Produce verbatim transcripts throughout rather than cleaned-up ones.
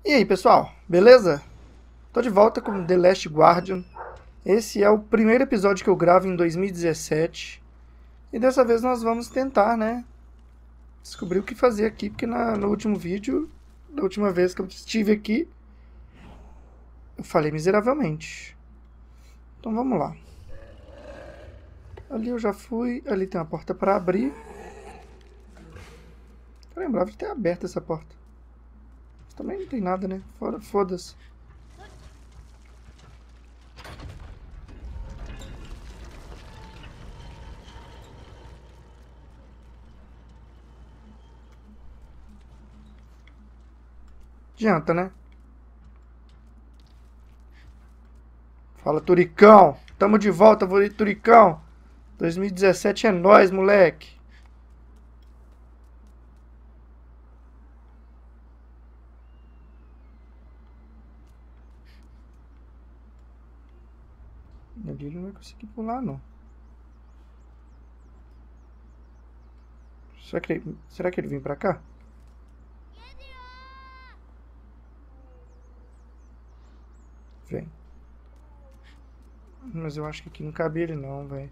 E aí, pessoal, beleza? Tô de volta com The Last Guardian. Esse é o primeiro episódio que eu gravo em dois mil e dezessete. E dessa vez nós vamos tentar, né, descobrir o que fazer aqui, porque na, no último vídeo, da última vez que eu estive aqui, eu falei miseravelmente. Então vamos lá. Ali eu já fui, ali tem uma porta para abrir. Eu lembrava de ter aberto essa porta. Mas também não tem nada, né? Fora, foda-se. Adianta, né? Fala, Turicão. Tamo de volta, vou Turicão. dois mil e dezessete é nóis, moleque. Ali ele não vai conseguir pular, não. Será que ele, será que ele vem pra cá? Vem. Mas eu acho que aqui não cabe ele não, velho.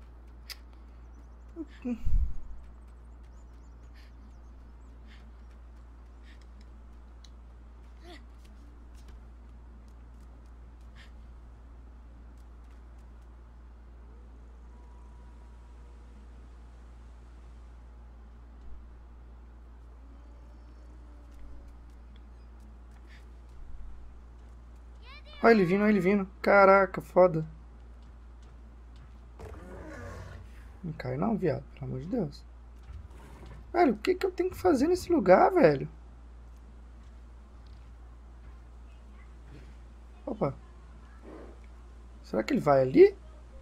Olha ele vindo, olha ele vindo. Caraca, foda. Não cai não, viado. Pelo amor de Deus. Velho, o que que eu tenho que fazer nesse lugar, velho? Opa. Será que ele vai ali?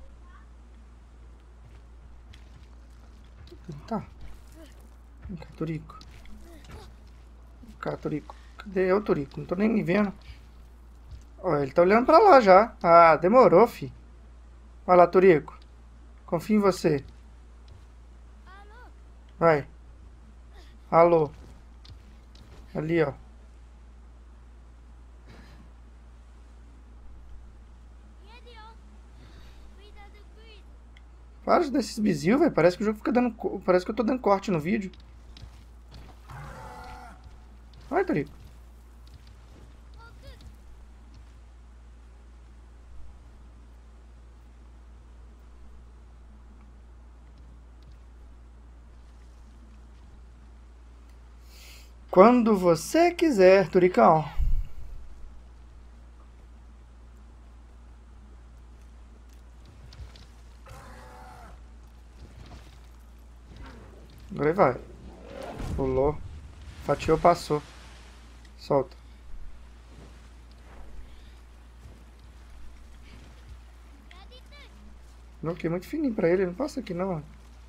Tá. Vem cá, Turico. Vem cá, Turico. Cadê eu, Turico? Não tô nem me vendo. Ó, ele tá olhando pra lá já. Ah, demorou, fi. Vai lá, Turico. Confio em você. Vai. Alô. Ali, ó. Para de dar esses bizios, velho. Parece que o jogo fica dando... Parece que eu tô dando corte no vídeo. Vai, Turico. Quando você quiser, Turicão. Agora ele vai. Pulou. Fatiou, passou. Solta. Não, que é muito fininho pra ele. Não passa aqui, não.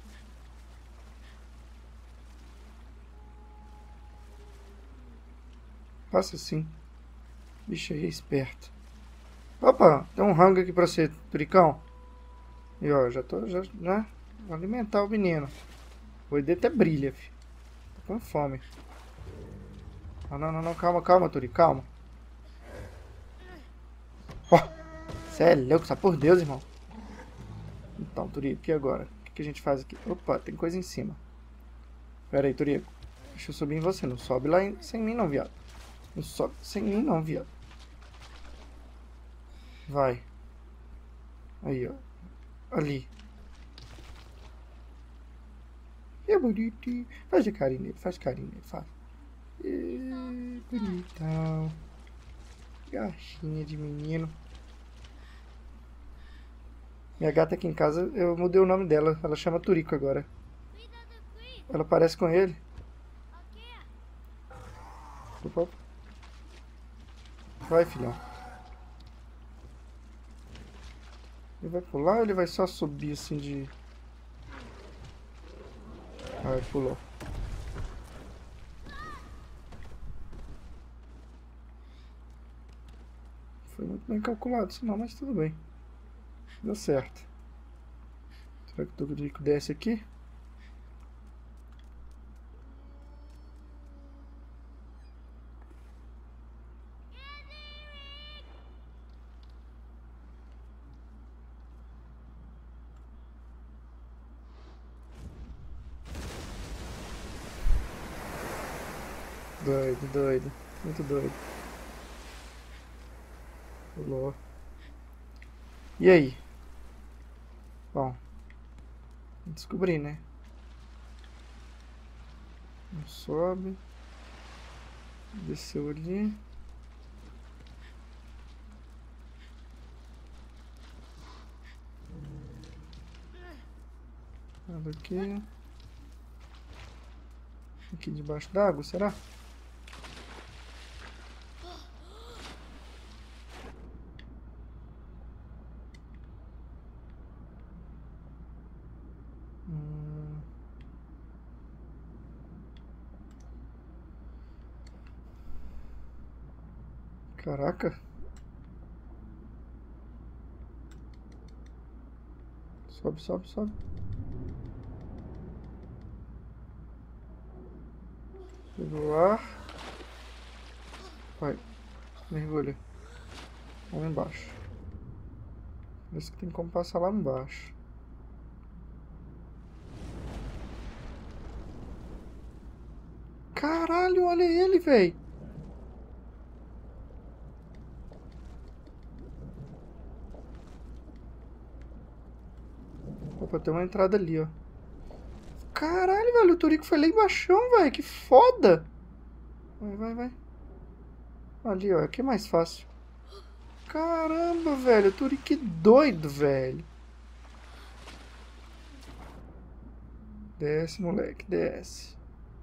Passa sim. Bicho aí é esperto. Opa, tem um rango aqui pra você, Turicão. E ó, já tô, já, né? Vou alimentar o menino. O olho dele até brilha, filho. Tô com fome. Não, não, não, não, calma, calma, Turi, calma. Ó, cê é louco, só por Deus, irmão. Então, Turico, e agora? O que, que a gente faz aqui? Opa, tem coisa em cima. Pera aí, Turico. Deixa eu subir em você, não sobe lá em, sem mim não, viado. Não sobe sem mim não, viado. Vai. Aí, ó. Ali. É bonitinho. Faz de carinho nele, faz carinho nele, faz. É, bonitão. Garchinha de menino. Minha gata aqui em casa, eu mudei o nome dela. Ela chama Turico agora. Ela parece com ele. Opa. Vai, filhão. Ele vai pular ou ele vai só subir assim de... Ah, ele pulou. Foi muito bem calculado isso não, mas tudo bem. Deu certo. Será que o Turico desce aqui? Doido, doido. Muito doido. Pulou. E aí? Bom. Descobri, né? Sobe. Desceu ali. Nada aqui. Aqui debaixo d'água, será? Hum. Caraca. Sobe, sobe, sobe. Pegou ar. Vai. Mergulha. Vamos embaixo. Parece que tem como passar lá embaixo. Caralho, olha ele, velho. Opa, tem uma entrada ali, ó. Caralho, velho, o Turico foi lá embaixo, velho. Que foda. Vai, vai, vai. Ali, ó. Aqui é mais fácil. Caramba, velho. O Turico que doido, velho. Desce, moleque, desce.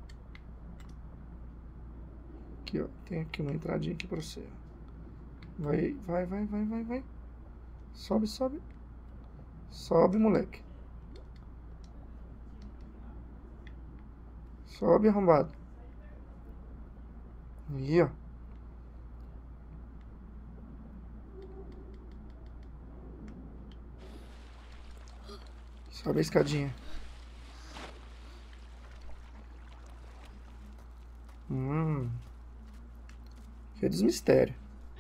Aqui, ó. Tem aqui uma entradinha aqui pra você. Vai, vai, vai, vai, vai, vai. Sobe, sobe. Sobe, moleque. Sobe, arrombado. Aí, ó. Sobe a escadinha. Hum. Cheio dos mistérios.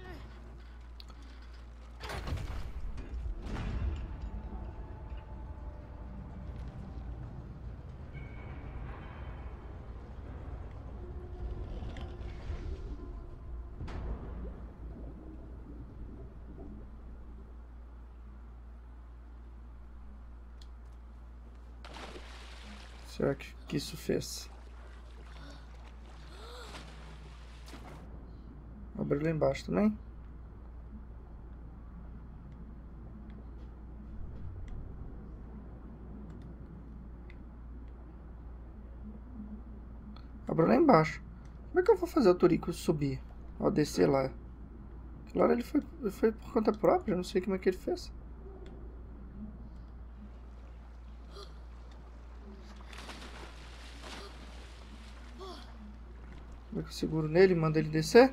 Será que, que isso fez? Abre lá embaixo também. Abre lá embaixo. Como é que eu vou fazer o Turico subir? Ó, descer lá. Aquela hora ele foi, ele foi por conta própria, não sei como é que ele fez. Como é que eu seguro nele e mando ele descer?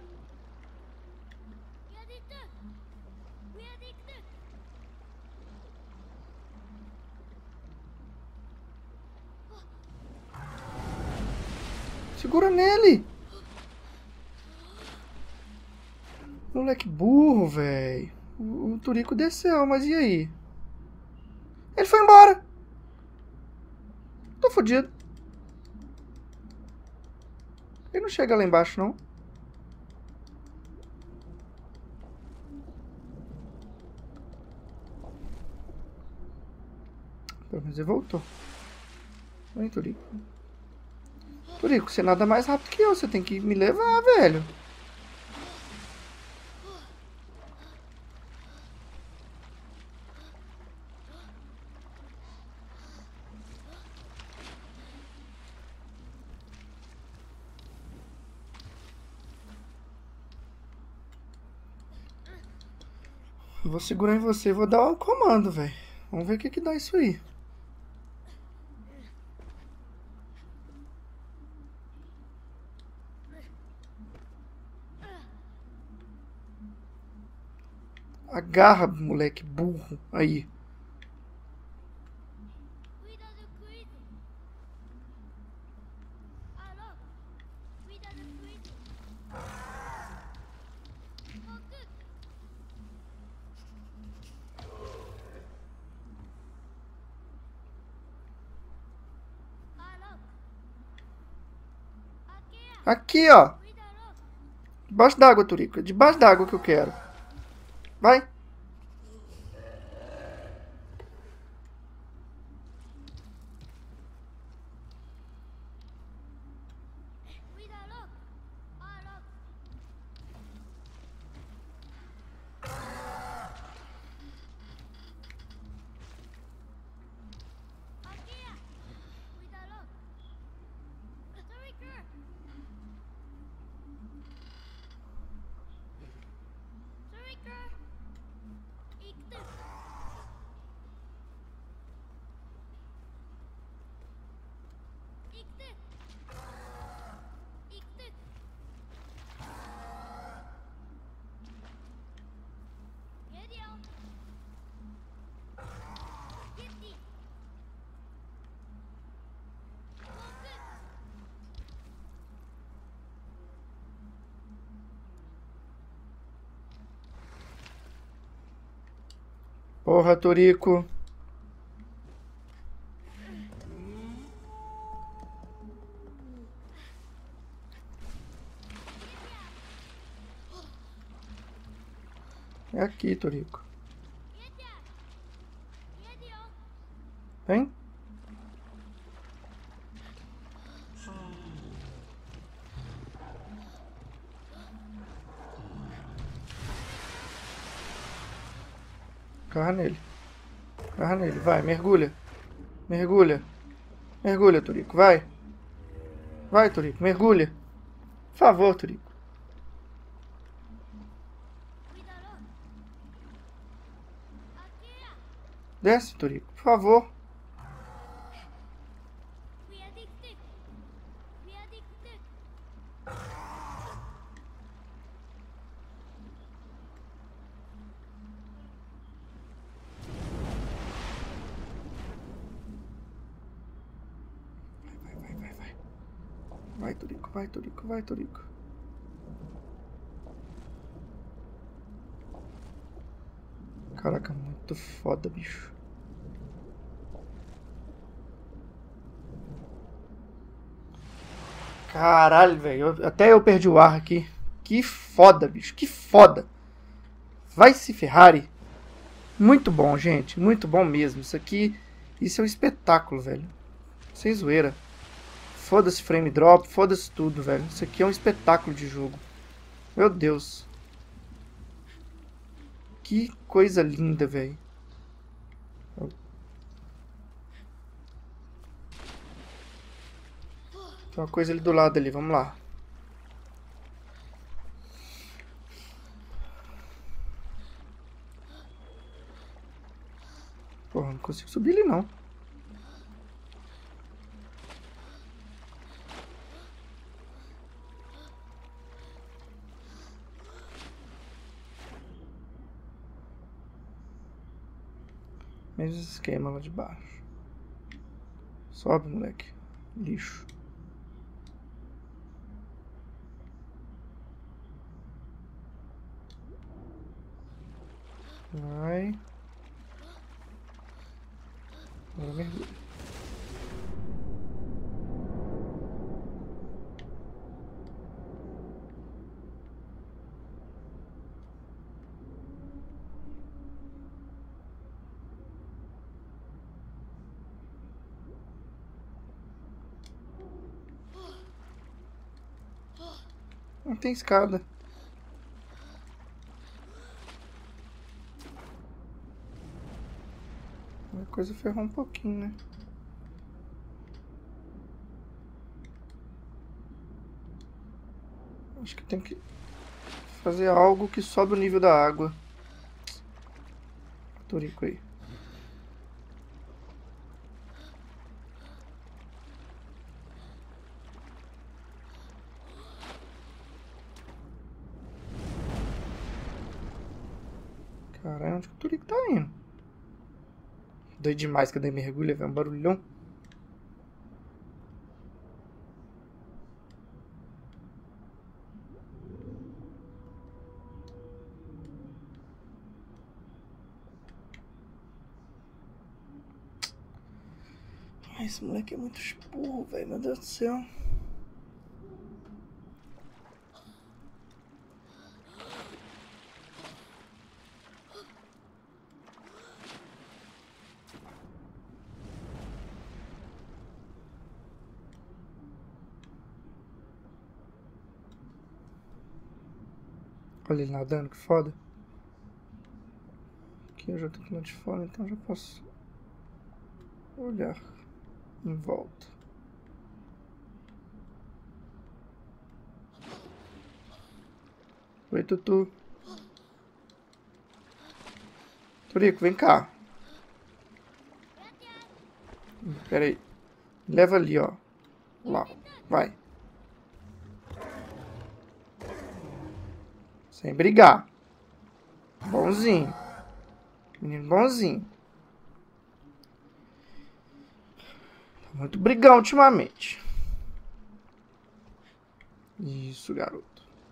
Segura nele! Moleque burro, velho. O, o Turico desceu, mas e aí? Ele foi embora! Tô fodido. Ele não chega lá embaixo, não. Pelo menos ele voltou. Vem, Turico. Turico, você nada mais rápido que eu. Você tem que me levar, velho. Vou segurar em você e vou dar um comando, velho. Vamos ver o que que dá isso aí. Agarra, moleque burro. Aí. Aqui, ó. Debaixo d'água, Toriko. É debaixo d'água que eu quero. Vai. Porra, Toriko. É aqui, Toriko. Vem. Carra nele. Carra nele. Vai, mergulha. Mergulha. Mergulha, Toriko. Vai. Vai, Toriko. Mergulha. Por favor, Toriko. Desce, Toriko. Por favor. Vai, vai, vai, vai. Vai, Toriko. Vai, Toriko. Vai, Toriko. Caraca, muito foda, bicho. Caralho, velho. Até eu perdi o ar aqui. Que foda, bicho. Que foda. Vai se Ferrari. Muito bom, gente. Muito bom mesmo. Isso aqui... Isso é um espetáculo, velho. Sem zoeira. Foda-se frame drop. Foda-se tudo, velho. Isso aqui é um espetáculo de jogo. Meu Deus. Que coisa linda, velho. Tem uma coisa ali do lado ali. Vamos lá. Porra, não consigo subir ali, não. Mesmo esquema lá de baixo. Sobe, moleque. Lixo. Vai. Agora mergulha. Não tem escada. A coisa ferrou um pouquinho, né? Acho que tem que fazer algo que sobe o nível da água. Toriko aí. Caralho, onde que o Toriko tá indo? Doido demais que eu dei mergulho, velho. Um barulhão. Ai, esse moleque é muito esporro, velho. Meu Deus do céu. Olha ele nadando, que foda. Aqui eu já tô aqui lá de fora, então já posso olhar em volta. Oi, Tutu. Turico, vem cá. Pera aí. Leva ali, ó. Lá. Vai. Sem brigar. Bonzinho. Menino bonzinho. Tá muito brigão ultimamente. Isso, garoto.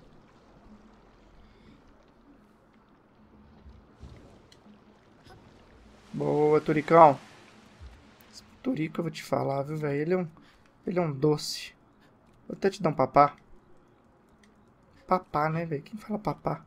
Boa, Turicão. Esse Turico eu vou te falar, viu, velho? Ele é um... Ele é um doce. Vou até te dar um papá. Papá, né, velho? Quem fala papá?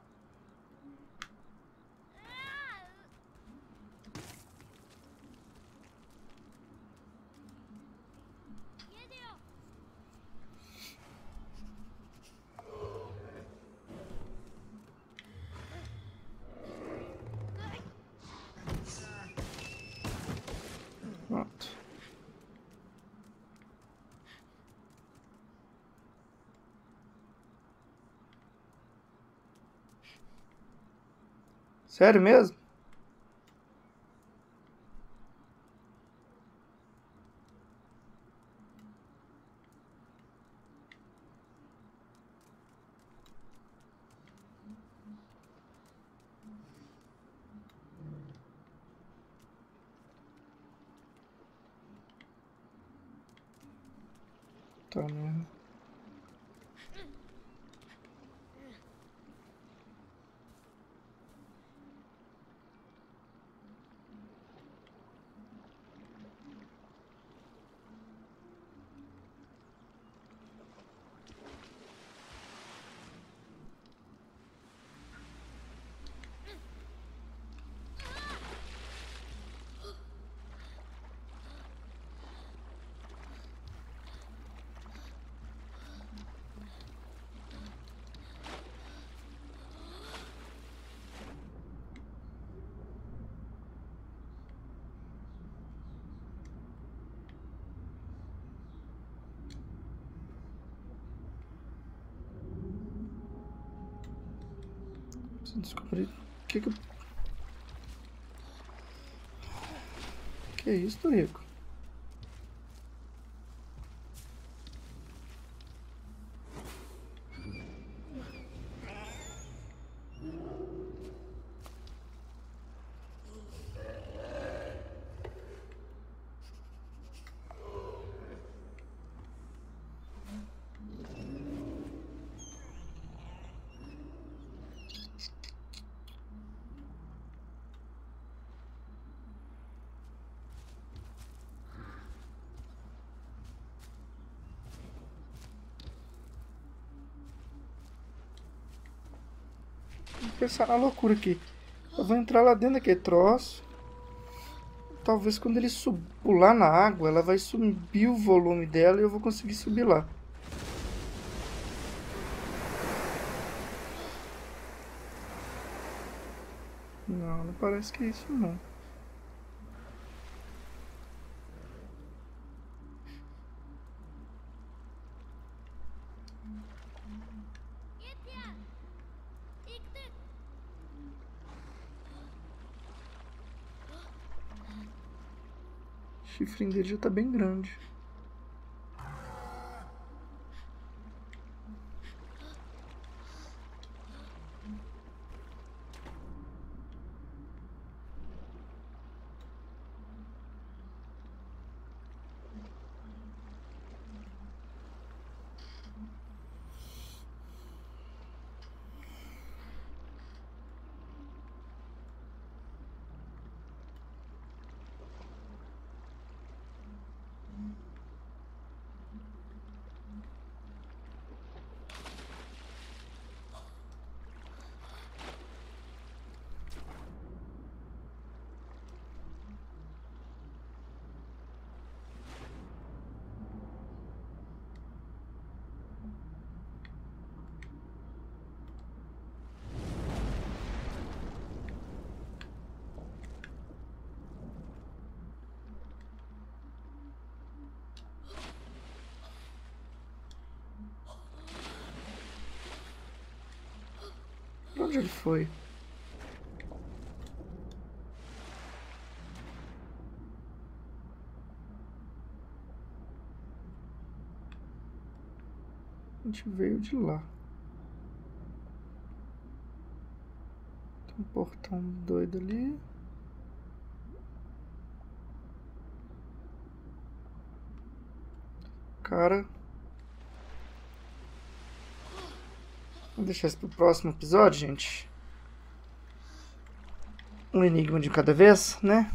Pronto. Sério mesmo? Tá mesmo. Preciso descobrir o que que... eu- Que é isso, Turico? Vou pensar na loucura aqui. Eu vou entrar lá dentro daquele troço. Talvez quando ele sub... pular na água, ela vai subir o volume dela e eu vou conseguir subir lá. Não, não parece que é isso não. O chifrinho dele já tá bem grande. Onde ele foi? A gente veio de lá. Tem um portão doido ali. Cara. Vou deixar isso pro próximo episódio, gente. Um enigma de cada vez, né?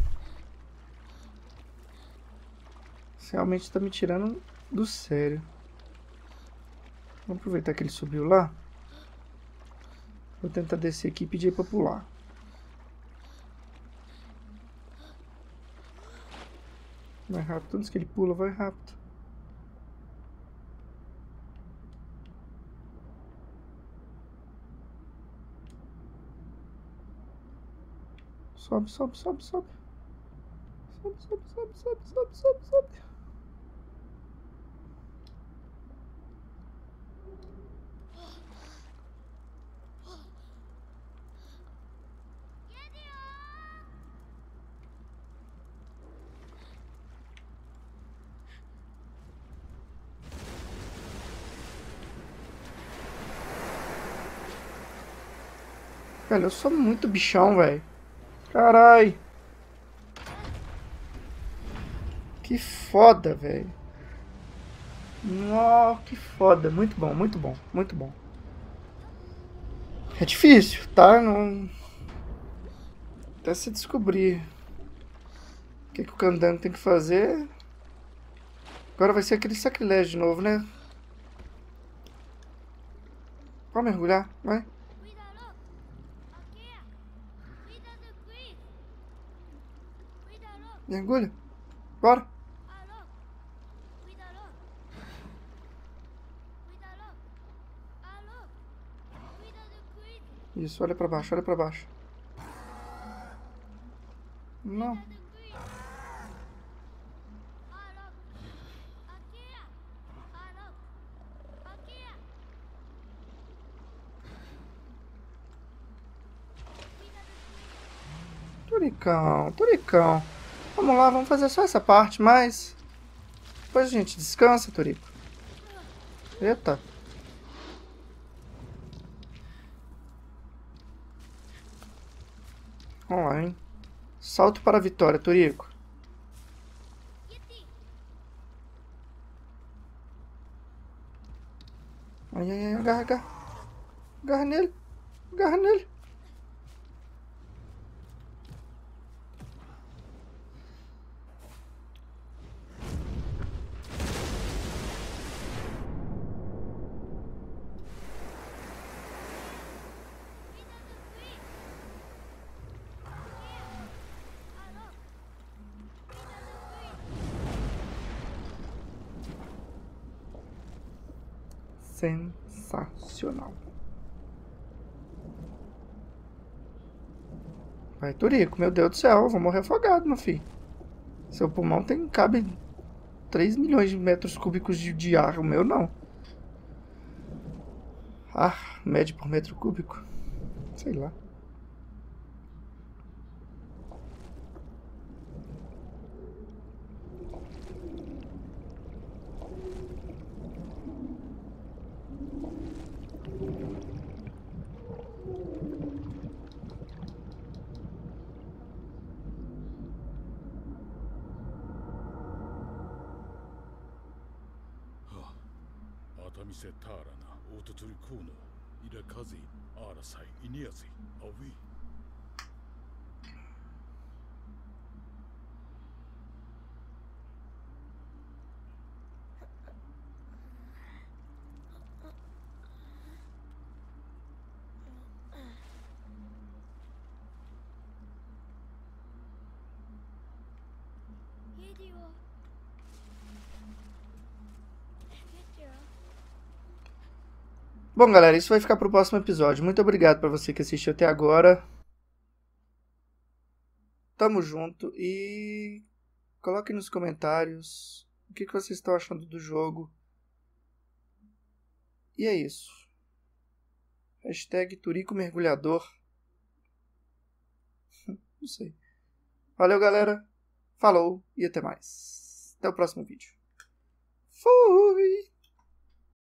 Isso realmente tá me tirando do sério. Vamos aproveitar que ele subiu lá. Vou tentar descer aqui e pedir pra pular. Vai rápido. Antes que ele pula, vai rápido. Sobe, sobe, sobe, sobe. Sobe, sobe, sobe, sobe, sobe, sobe, sobe. Velho, eu sou muito bichão, velho. Carai. Que foda, velho. Nossa, que foda. Muito bom, muito bom, muito bom. É difícil, tá? Não... Até se descobrir o que, que o candango tem que fazer. Agora vai ser aquele sacrilégio de novo, né? Pode mergulhar, vai. Mergulha. Bora. Isso, olha pra baixo, olha pra baixo. Não. Turicão, Turicão. Vamos lá, vamos fazer só essa parte, mas... Depois a gente descansa, Turico. Eita. Vamos lá, hein. Salto para a vitória, Turico. Ai, ai, ai, agarra, agarra. Agarra nele. Agarra nele. Sensacional. Vai, Turico, meu Deus do céu, eu vou morrer afogado, meu filho. Seu pulmão tem, cabe três milhões de metros cúbicos de, de ar, o meu não. Ah, mede por metro cúbico. Sei lá. Atamise Tarana, Ototuri Kuno, Irakazi, Arasai, Iniasi, Awi. Bom, galera, isso vai ficar pro próximo episódio. Muito obrigado pra você que assistiu até agora. Tamo junto e coloquem nos comentários o que, que vocês estão achando do jogo. E é isso. Hashtag Turico Mergulhador. Não sei. Valeu, galera. Falou e até mais. Até o próximo vídeo. Fui!